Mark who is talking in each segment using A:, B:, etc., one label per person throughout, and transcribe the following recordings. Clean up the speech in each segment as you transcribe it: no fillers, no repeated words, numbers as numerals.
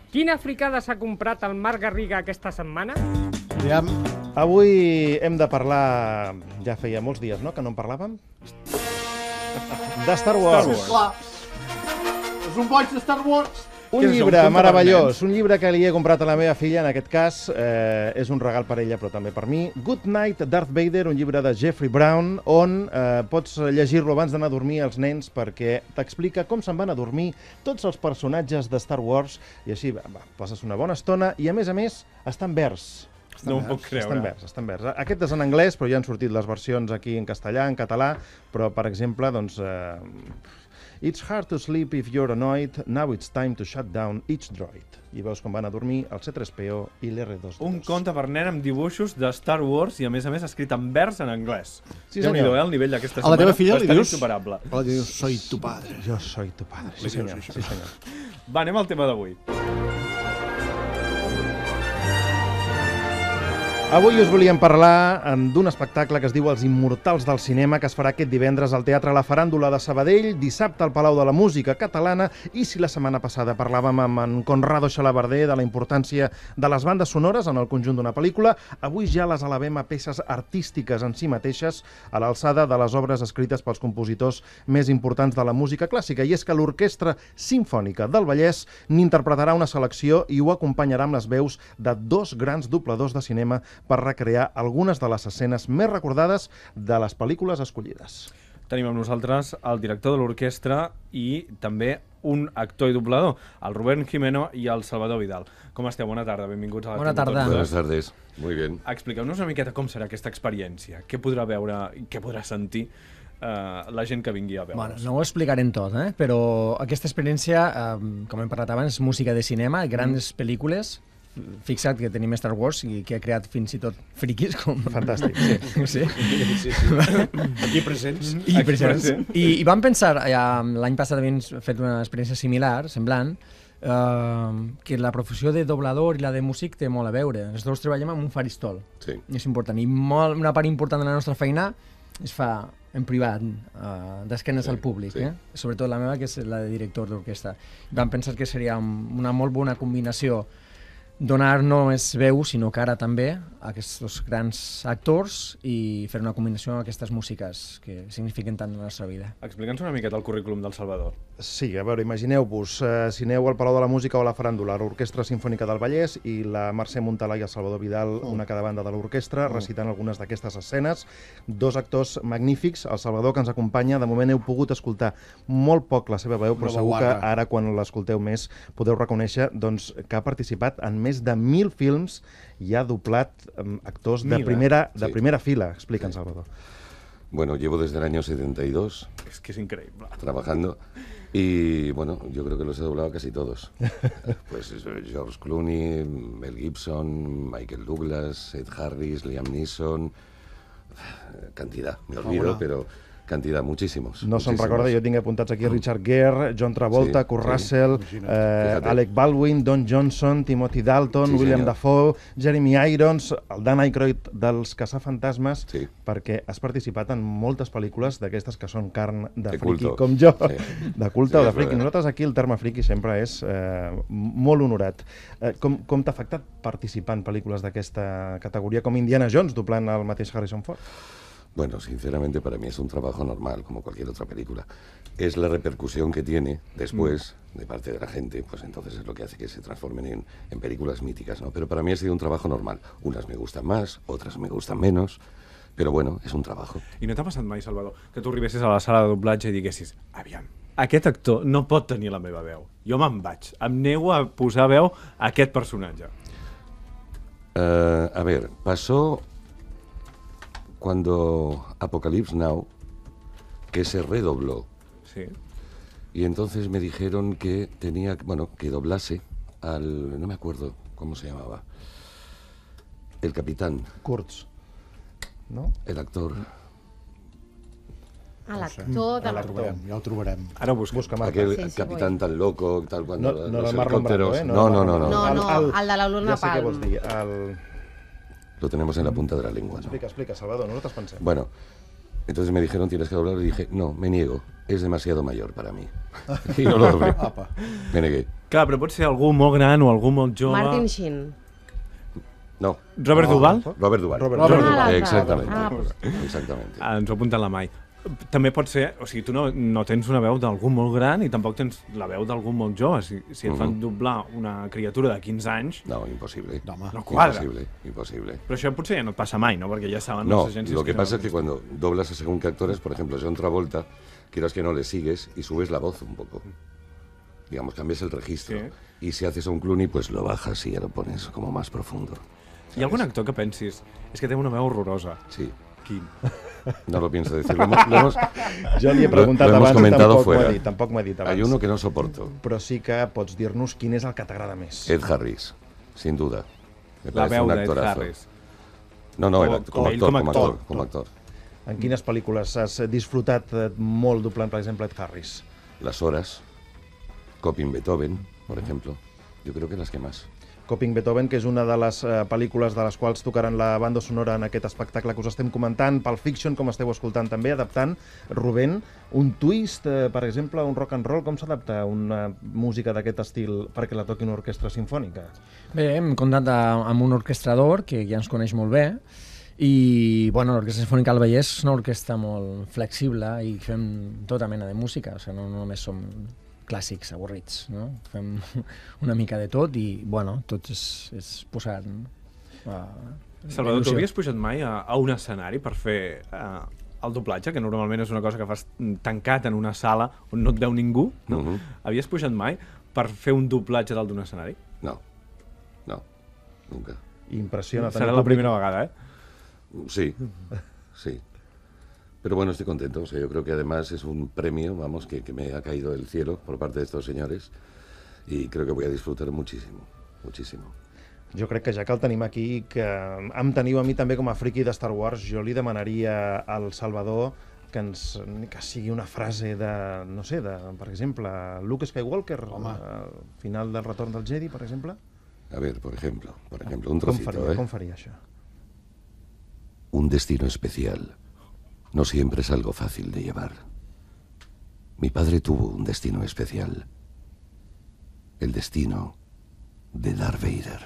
A: Quina fricada s'ha comprat el Marc Garriga aquesta setmana?
B: Aviam.
C: Avui hem de parlar... Ja feia molts dies, no?, que no en parlàvem? De Star Wars.
B: Clar. És un boig de Star Wars.
C: Un llibre meravellós, un llibre que li he comprat a la meva filla, en aquest cas és un regal per ella, però també per mi. Good Night, Darth Vader, un llibre de Jeffrey Brown, on pots llegir-lo abans d'anar a dormir als nens perquè t'explica com se'n van a dormir tots els personatges de Star Wars i així passes una bona estona i, a més, està en vers.
D: No m'ho puc creure.
C: Està en vers. Aquest és en anglès, però ja han sortit les versions aquí en castellà, en català, però, per exemple, doncs... It's hard to sleep if you're annoyed. Now it's time to shut down each droid. I veus com van a dormir el C-3PO i l'R2-D2.
D: Un conte per nen amb dibuixos de Star Wars i, a més, escrit en vers en anglès.
C: Sí, senyor.
D: El nivell d'aquesta
B: A la teva filla li dius...
D: insuperable.
B: A la teva dius, soy tu padre.
C: Jo soy tu padre. Sí, senyor. Sí, senyor.
D: Va, anem al tema d'avui.
C: Avui us volíem parlar d'un espectacle que es diu Els Immortals del Cinema, que es farà aquest divendres al Teatre La Faràndula de Sabadell, dissabte al Palau de la Música Catalana, i si la setmana passada parlàvem amb en Conrado Xalabarder de la importància de les bandes sonores en el conjunt d'una pel·lícula, avui ja les elevem a peces artístiques en si mateixes, a l'alçada de les obres escrites pels compositors més importants de la música clàssica, i és que l'Orquestra Simfònica del Vallès n'interpretarà una selecció i ho acompanyarà amb les veus de dos grans dobladors de cinema per recrear algunes de les escenes més recordades de les pel·lícules escollides.
D: Tenim amb nosaltres el director de l'orquestra i també un actor i doblador, el Rubén Jimeno i el Salvador Vidal. Com esteu? Bona tarda, benvinguts a la
E: Bona tarda.
F: Buenas tardes, muy bien.
D: Expliqueu-nos una miqueta com serà aquesta experiència, què podrà veure i què podrà sentir la gent que vingui a veure.
E: Bueno, no ho explicarem tot, però aquesta experiència, com hem parlat abans, música de cinema, grans pel·lícules. Fixa't que tenim Star Wars i que ha creat fins i tot friquis com...
C: Fantàstic, sí.
E: Sí.
B: Aquí presents.
E: I vam pensar, l'any passat havíem fet una experiència similar, semblant, que la professió de doblador i la de músic té molt a veure. Nosaltres treballem amb un faristol.
F: Sí.
E: És important. I una part important de la nostra feina es fa en privat, d'esquenes al públic, sobretot la meva, que és la de director d'orquestra. Vam pensar que seria una molt bona combinació donar no només veu, sinó cara també a aquests grans actors i fer una combinació amb aquestes músiques que signifiquen tant en la nostra vida.
D: Explica'ns una miqueta el currículum del Salvador.
C: Sí, a veure, imagineu-vos, si aneu al Palau de la Música o a la Faràndula, l'Orquestra Simfònica del Vallès i la Mercè Montalà i el Salvador Vidal, una a cada banda de l'orquestra, recitant algunes d'aquestes escenes. Dos actors magnífics, el Salvador, que ens acompanya. De moment heu pogut escoltar molt poc la seva veu, però segur que ara, quan l'escolteu més, podeu reconèixer doncs, que ha participat en més de 1.000 films i ha doblat actors de primera fila. Explica'ns, Salvador.
F: Bueno, llevo desde el año 72
D: És que és increïble.
F: trabajando y, bueno, yo creo que los he doblado casi todos. Pues George Clooney, Mel Gibson, Michael Douglas, Ed Harris, Liam Neeson... Cantidad, me olvido, pero... Cantidad, muchísimos.
C: No se'n recorda, jo tinc apuntats aquí Richard Gere, John Travolta, Kurt Russell, Alec Baldwin, Don Johnson, Timothy Dalton, William Dafoe, Jeremy Irons, el Dan Aykroyd dels Caçafantasmes, perquè has participat en moltes pel·lícules d'aquestes que són carn de friqui, com jo, de culte o de friqui. Nosaltres aquí el terme friqui sempre és molt honorat. Com t'ha afectat participar en pel·lícules d'aquesta categoria, com Indiana Jones, doblant el mateix Harrison Ford?
F: Bueno, sinceramente para mí es un trabajo normal, como cualquier otra película. Es la repercusión que tiene después de parte de la gente, pues entonces es lo que hace que se transformen en películas míticas, ¿no? Pero para mí ha sido un trabajo normal. Unas me gustan más, otras me gustan menos, pero bueno, es un trabajo.
D: I no t'ha passat mai, Salvador, que tu arribessis a la sala de doblatge i diguessis, aviam, aquest actor no pot tenir la meva veu. Jo me'n vaig, em nego a posar veu a aquest personatge.
F: A ver, pasó... cuando Apocalypse Now, que se redobló.
D: Sí.
F: Y entonces me dijeron que tenía, bueno, que doblase al, no me acuerdo cómo se llamaba, el capitán.
C: Kurtz, ¿no?
F: El actor.
G: L'actor de la...
B: Ja ho trobarem.
D: Ara ho busquem.
F: Aquel capitán tan loco, tal cuando
C: no
F: los
C: el Marlon Brando,
F: helicópteros...
G: No, el de la Luna
C: Ja sé què
G: Palm.
C: vols dir.
F: Lo, Lo tenemos en la punta de la lengua, ¿no?
C: Explica, Salvador, nosaltres pensem.
F: Bueno, Entonces me dijeron, tienes que doblarlo, y dije, no, me niego, es demasiado mayor para mí. I no lo doblé. Me negué.
D: Clar, però pot ser algú molt gran o algú molt jove.
G: Martin Sheen.
F: No.
D: Robert Duvall?
F: Robert Duvall.
G: Duvall.
F: Exactament.
G: Ah, pues.
F: Exactament.
D: Ens ho apunta la Mai. També pot ser, o sigui, tu no tens una veu d'algú molt gran i tampoc tens la veu d'algú molt jove. Si et fan doblar una criatura de 15 anys...
F: No, imposible.
D: No quadra.
F: Imposible.
D: Però això potser ja no et passa mai, ¿no? Porque ya saben
F: No,
D: las agencias
F: lo que pasa es que cuando doblas a según qué actores, por ejemplo, John Travolta, quieras que no le sigues y subes la voz un poco. Digamos, cambias el registro. Sí. Y si haces a un Clooney, pues lo bajas y ya lo pones como más profundo. ¿Sabes?
D: ¿Hi ha algun actor que pensis és que té una veu horrorosa?
F: Sí.
D: Quin?
F: No lo pienso decir.
C: Jo li he preguntat
F: lo hemos
C: abans
F: comentado
C: i
F: fuera.
C: tampoc m'ho ha dit abans.
F: Hay uno que no soporto.
C: Però sí que pots dir-nos quin és el que t'agrada més.
F: Ed Harris, sin duda. Me
D: La
F: parece
D: veu
F: un
D: d'Ed
F: actorazo.
D: Harris.
F: No,
D: Com
F: como actor.
C: En quines pel·lícules has disfrutat molt doblant, per exemple, Ed Harris?
F: Las horas, Coping Beethoven, por ejemplo. Yo creo que las que más.
C: Coping Beethoven, que és una de les pel·lícules de les quals tocaran la banda sonora en aquest espectacle que us estem comentant, Pulp Fiction, com esteu escoltant també, adaptant, Rubén, un twist, per exemple, un rock and roll, com s'adapta una música d'aquest estil perquè la toqui una orquestra sinfònica?
E: Bé, hem comptat amb un orquestrador que ja ens coneix molt bé i bueno, l'Orquestra Sinfònica del Vallès és una orquestra molt flexible i fem tota mena de música, o sigui, no només som clàssics avorrits, no? Fem una mica de tot i, bueno, tot és posar...
D: Salvador, tu havies pujat mai a un escenari per fer el doblatge, que normalment és una cosa que fas tancat en una sala on no et veu ningú, no? Havies pujat mai per fer un doblatge dalt d'un escenari?
F: No, nunca.
C: Impressiona.
D: Serà la primera vegada,
F: Sí. Pero bueno, estoy contento. O sea, yo creo que además es un premio, vamos, que me ha caído del cielo por parte de estos señores y creo que voy a disfrutar muchísimo.
C: Jo crec que ja que el tenim aquí, que em teniu a mi també com a friki de Star Wars, jo li demanaria al Salvador que sigui una frase de, no sé, per exemple, Luke Skywalker, al final del Retorn del Jedi, per exemple.
F: A ver, por ejemplo, un trocito,
C: Com faria això?
F: Un destino especial no siempre es algo fácil de llevar. Mi padre tuvo un destino especial. El destino de Darth Vader.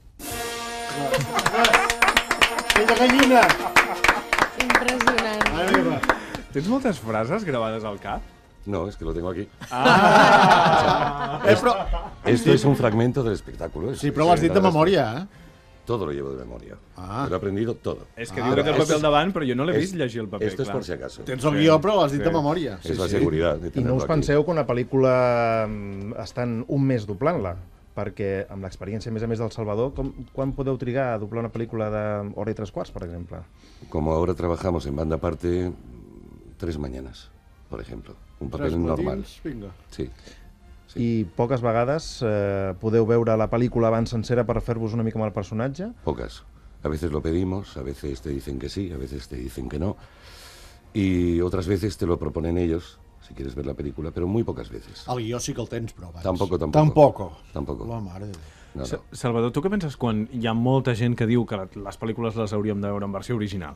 G: Impressionant.
D: Tens moltes frases gravades al cap?
F: No, es que lo tengo aquí.
B: Però...
F: Esto es un fragmento del espectáculo.
B: Sí, però ho has dit de memòria, eh?
F: Todo lo llevo de memoria. Me lo he aprendido todo.
D: És que diu que té el paper al davant, però jo no l'he vist llegir el paper.
F: Esto es por si acaso.
B: Tens el guió, però ho has dit de memòria.
F: Es la seguridad de
C: I
F: tenerlo
C: no us
F: aquí.
C: penseu que una pel·lícula estan un mes doblant-la? Perquè amb l'experiència, a més del Salvador, quan podeu trigar a doblar una pel·lícula d'hora i 3/4, per exemple?
F: Como ahora trabajamos en banda aparte, 3 mañanas, por ejemplo. Un papel normal.
B: Vinga.
F: Sí.
C: I poques vegades podeu veure la pel·lícula abans sencera per fer-vos una mica amb el personatge?
F: Pocas. A veces lo pedimos, a veces te dicen que sí, a veces te dicen que no. Y otras veces te lo proponen ellos, si quieres ver la película, pero muy pocas veces.
B: El guió sí que el tens, però abans.
F: Tampoco.
B: La mare de Déu.
F: No.
D: Salvador, tu què penses quan hi ha molta gent que diu que les pel·lícules les hauríem de veure en versió original?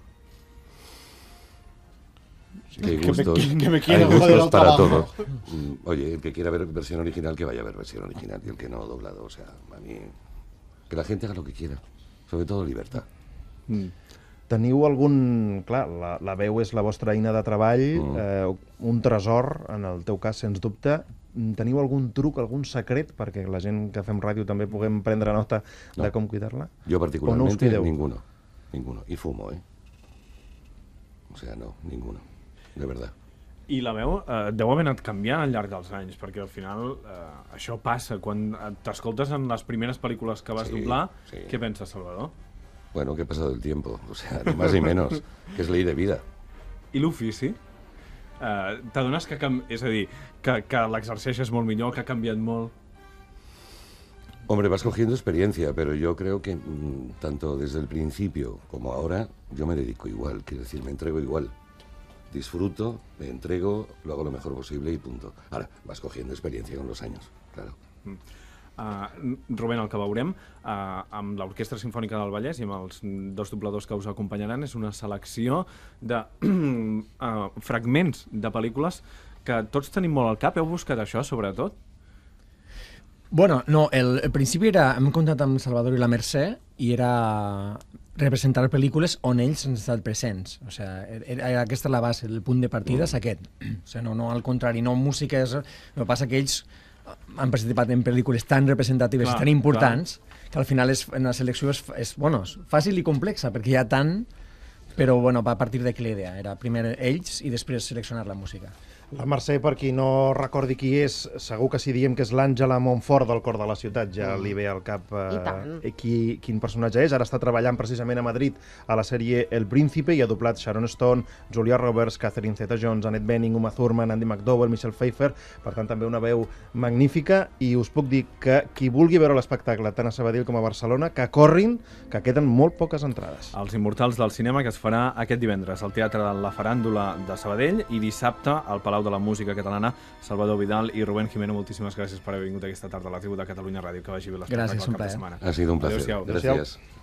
F: Que me
B: quiera
F: hay
B: joder
F: gustos
B: el
F: para
B: trabajo.
F: todo. Oye, el que quiera ver versión original, que vaya a ver versión original. Y el que no, doblado. O sea, a mí... Que la gente haga lo que quiera. Sobre todo libertad.
C: Teniu algun... Clar, la veu és la vostra eina de treball, un tresor, en el teu cas, sens dubte. Teniu algun truc, algun secret, perquè la gent que fem ràdio també puguem prendre nota de com cuidar-la?
F: Yo particularmente
C: cuideu?
F: ninguno. Y fumo, ¿eh? O sea, no, ninguno. De verdad.
D: I la veu deu haver anat canviant al llarg dels anys, perquè al final això passa. Quan t'escoltes en les primeres pel·lícules que vas doblar, què penses, Salvador?
F: Bueno, que ha pasado el tiempo, o sea, ni más ni menos, que es ley de vida.
D: I l'ofici? T'adones que, és a dir, que l'exerceixes molt millor, que ha canviat molt?
F: Hombre, vas cogiendo experiencia, pero yo creo que tanto desde el principio como ahora, yo me dedico igual, quiero decir, me entrego igual. Disfruto, me entrego, lo hago lo mejor posible y punto. Ahora, vas cogiendo experiencia con los años, claro.
D: Rubén, el que veurem amb l'Orquestra Simfònica del Vallès i amb els 2 dobladors que us acompanyaran és una selecció de fragments de pel·lícules que tots tenim molt al cap. Heu buscat això, sobretot?
E: Bueno, no, el principi era, hem comptat amb Salvador i la Mercè, i era representar pel·lícules on ells han estat presents. O sigui, aquesta és la base, el punt de partida és aquest. O sigui, no al contrari, no músiques... El que passa que ells han participat en pel·lícules tan representatives i tan importants que al final en la selecció és fàcil i complexa, perquè hi ha tant, però va a partir d'aquí la idea. Era primer ells i després seleccionar la música.
C: La Mercè, per qui no recordi qui és, segur que si diem que és l'Àngela Montfort del Cor de la Ciutat ja li ve al cap quin personatge és. Ara està treballant precisament a Madrid a la sèrie El Príncipe i ha doblat Sharon Stone, Julia Roberts, Catherine Zeta-Jones, Annette Bening, Uma Thurman, Andy McDowell, Michelle Pfeiffer. Per tant, també una veu magnífica, i us puc dir que qui vulgui veure l'espectacle tant a Sabadell com a Barcelona, que corrin, que queden molt poques entrades.
D: Els Immortals del Cinema, que es farà aquest divendres al Teatre de la Faràndula de Sabadell i dissabte al Palau de la Música Catalana. Salvador Vidal i Rubén Jimeno, moltíssimes gràcies per haver vingut aquesta tarda a la Tribu de Catalunya Ràdio. Que vagi bé l'espectacle cap de setmana.
F: Ha sido un placer.
D: Adéu-siau.
F: Gracias.